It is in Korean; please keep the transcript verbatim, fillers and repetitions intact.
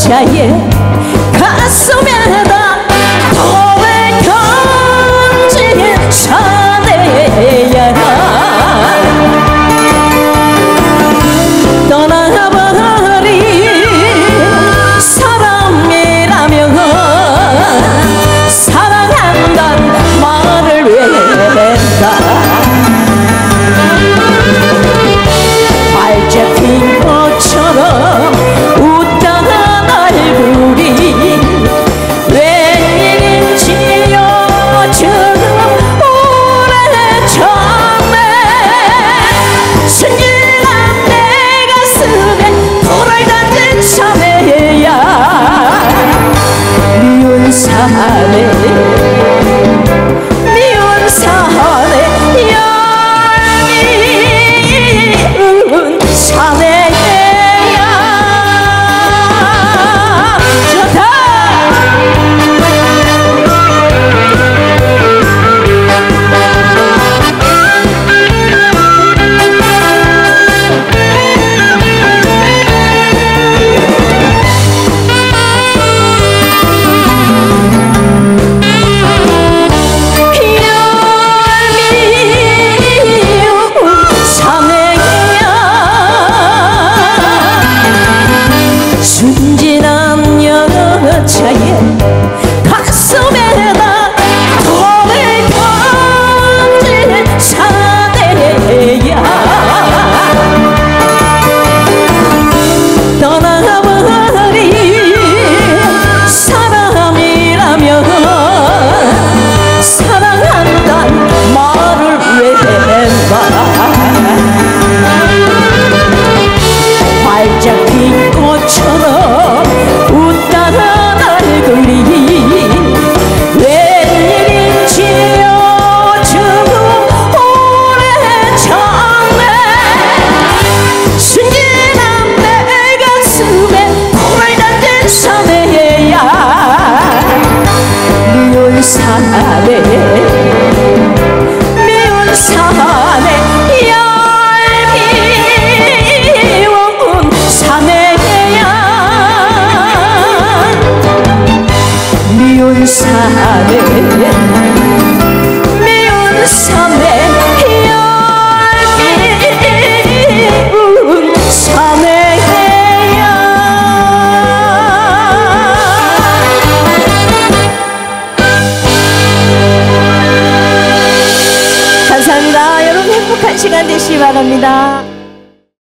여자의 가슴에다 돌을 던진 사내야 떠나버린 사람이라면 사랑한단 말을 왜 했다. 발잡힌 것처럼 웃다가 날 부린 웬일인지 요즘 오래전에 순진한 내 가슴에 돌을 던진 사내야 미운 사내 미운 사내 얄미운 사내야. 좋다. 순진한 여자의 가슴에다 돌을 던진 사내야 떠나버린 사람이라면 사랑한단 말을 왜 했나. 발잡힌 꽃처럼 웃다가 날 그린 웬일인지 요즘 오래전에 순진한 내 가슴에 돌을 던진 사내야 미운 사내 미운 사내 얄미운 사내야 미운 사내 미운 사내 얄미운 사내야. 감사합니다. 여러분 행복한 시간 되시기 바랍니다.